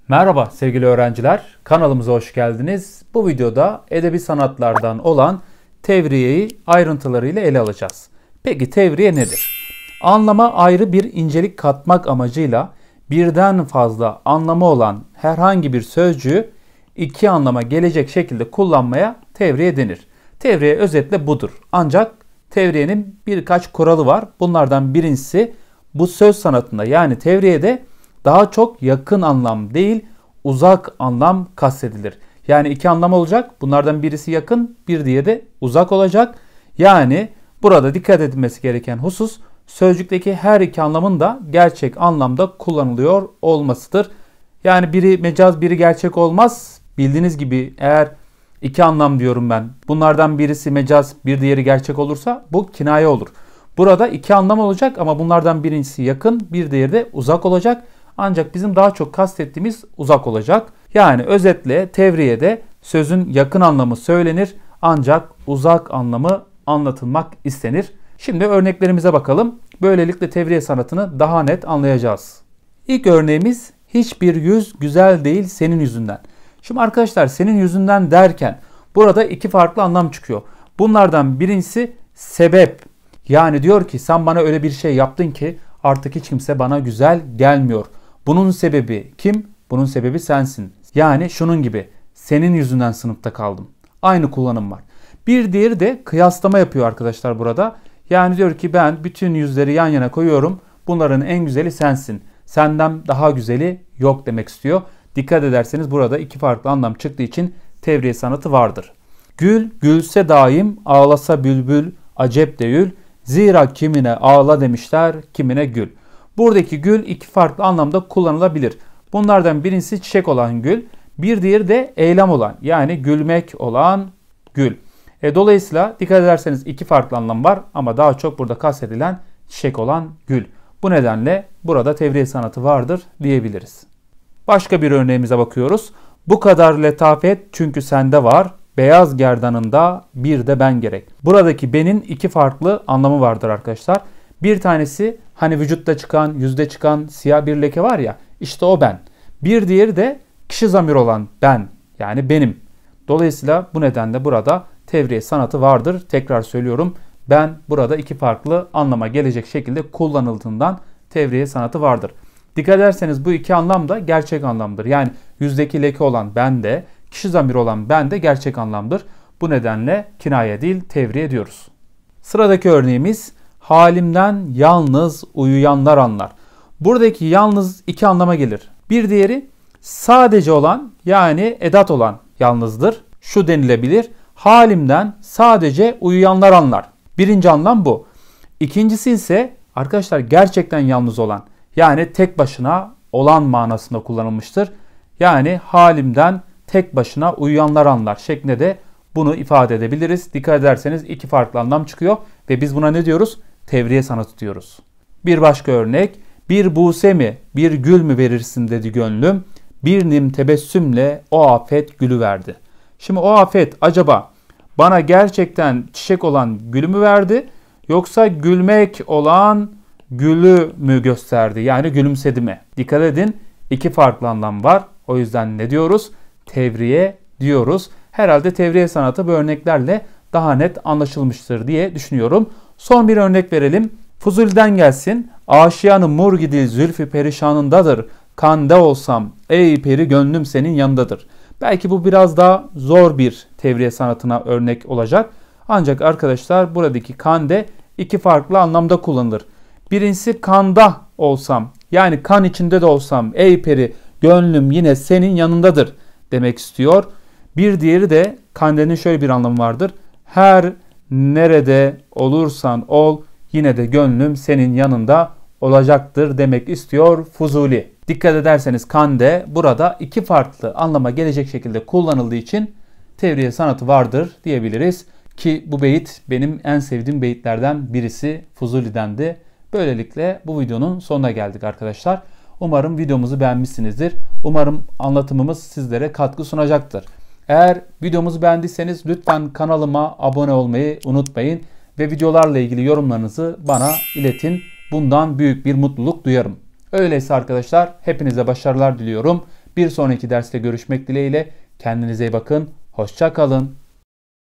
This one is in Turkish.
Merhaba sevgili öğrenciler, kanalımıza hoş geldiniz. Bu videoda edebi sanatlardan olan tevriyeyi ayrıntılarıyla ele alacağız. Peki tevriye nedir? Anlama ayrı bir incelik katmak amacıyla birden fazla anlamı olan herhangi bir sözcüğü iki anlama gelecek şekilde kullanmaya tevriye denir. Tevriye özetle budur. Ancak tevriyenin birkaç kuralı var. Bunlardan birincisi bu söz sanatında yani tevriyede daha çok yakın anlam değil, uzak anlam kastedilir. Yani iki anlam olacak. Bunlardan birisi yakın, bir diğeri de uzak olacak. Yani burada dikkat edilmesi gereken husus sözcükteki her iki anlamın da gerçek anlamda kullanılıyor olmasıdır. Yani biri mecaz, biri gerçek olmaz. Bildiğiniz gibi eğer iki anlam diyorum ben. Bunlardan birisi mecaz, bir diğeri gerçek olursa bu kinaye olur. Burada iki anlam olacak ama bunlardan birincisi yakın, bir diğeri de uzak olacak. Ancak bizim daha çok kastettiğimiz uzak olacak. Yani özetle tevriyede sözün yakın anlamı söylenir ancak uzak anlamı anlatılmak istenir. Şimdi örneklerimize bakalım. Böylelikle tevriye sanatını daha net anlayacağız. İlk örneğimiz hiçbir yüz güzel değil senin yüzünden. Şimdi arkadaşlar senin yüzünden derken burada iki farklı anlam çıkıyor. Bunlardan birincisi sebep. Yani diyor ki sen bana öyle bir şey yaptın ki artık hiç kimse bana güzel gelmiyor. Bunun sebebi kim? Bunun sebebi sensin. Yani şunun gibi senin yüzünden sınıfta kaldım. Aynı kullanım var. Bir diğeri de kıyaslama yapıyor arkadaşlar burada. Yani diyor ki ben bütün yüzleri yan yana koyuyorum. Bunların en güzeli sensin. Senden daha güzeli yok demek istiyor. Dikkat ederseniz burada iki farklı anlam çıktığı için tevriye sanatı vardır. Gül gülse daim ağlasa bülbül acep değil. Zira kimine ağla demişler kimine gül. Buradaki gül iki farklı anlamda kullanılabilir. Bunlardan birincisi çiçek olan gül, bir diğeri de eylem olan yani gülmek olan gül. Dolayısıyla dikkat ederseniz iki farklı anlam var ama daha çok burada kastedilen çiçek olan gül. Bu nedenle burada tevriye sanatı vardır diyebiliriz. Başka bir örneğimize bakıyoruz. Bu kadar letafet çünkü sende var. Beyaz gerdanında bir de ben gerek. Buradaki benin iki farklı anlamı vardır arkadaşlar. Bir tanesi hani vücutta çıkan, yüzde çıkan siyah bir leke var ya işte o ben. Bir diğeri de kişi zamiri olan ben yani benim. Dolayısıyla bu nedenle burada tevriye sanatı vardır. Tekrar söylüyorum ben burada iki farklı anlama gelecek şekilde kullanıldığından tevriye sanatı vardır. Dikkat ederseniz bu iki anlam da gerçek anlamdır. Yani yüzdeki leke olan ben de kişi zamiri olan ben de gerçek anlamdır. Bu nedenle kinaye değil tevriye diyoruz. Sıradaki örneğimiz halimden yalnız uyuyanlar anlar. Buradaki yalnız iki anlama gelir. Bir diğeri sadece olan yani edat olan yalnızdır. Şu denilebilir. Halimden sadece uyuyanlar anlar. Birinci anlam bu. İkincisi ise arkadaşlar gerçekten yalnız olan yani tek başına olan manasında kullanılmıştır. Yani halimden tek başına uyuyanlar anlar şeklinde de bunu ifade edebiliriz. Dikkat ederseniz iki farklı anlam çıkıyor ve biz buna ne diyoruz? Tevriye sanatı diyoruz. Bir başka örnek. Bir buse mi, bir gül mü verirsin dedi gönlüm. Bir nim tebessümle o afet gülü verdi. Şimdi o afet acaba bana gerçekten çiçek olan gülü mü verdi? Yoksa gülmek olan gülü mü gösterdi? Yani gülümsedi mi? Dikkat edin iki farklı anlam var. O yüzden ne diyoruz? Tevriye diyoruz. Herhalde tevriye sanatı bu örneklerle daha net anlaşılmıştır diye düşünüyorum. Son bir örnek verelim. Fuzuli'den gelsin. Aşiyanı mur gidil zülfü perişanındadır. Kande olsam ey peri gönlüm senin yanındadır. Belki bu biraz daha zor bir tevriye sanatına örnek olacak. Ancak arkadaşlar buradaki kande iki farklı anlamda kullanılır. Birincisi kanda olsam yani kan içinde de olsam ey peri gönlüm yine senin yanındadır demek istiyor. Bir diğeri de kandenin şöyle bir anlamı vardır. Her nerede olursan ol yine de gönlüm senin yanında olacaktır demek istiyor Fuzuli. Dikkat ederseniz kande burada iki farklı anlama gelecek şekilde kullanıldığı için tevriye sanatı vardır diyebiliriz. Ki bu beyit benim en sevdiğim beyitlerden birisi Fuzuli'dendi. Böylelikle bu videonun sonuna geldik arkadaşlar. Umarım videomuzu beğenmişsinizdir. Umarım anlatımımız sizlere katkı sunacaktır. Eğer videomuzu beğendiyseniz lütfen kanalıma abone olmayı unutmayın ve videolarla ilgili yorumlarınızı bana iletin. Bundan büyük bir mutluluk duyarım. Öyleyse arkadaşlar hepinize başarılar diliyorum. Bir sonraki derste görüşmek dileğiyle. Kendinize iyi bakın. Hoşça kalın.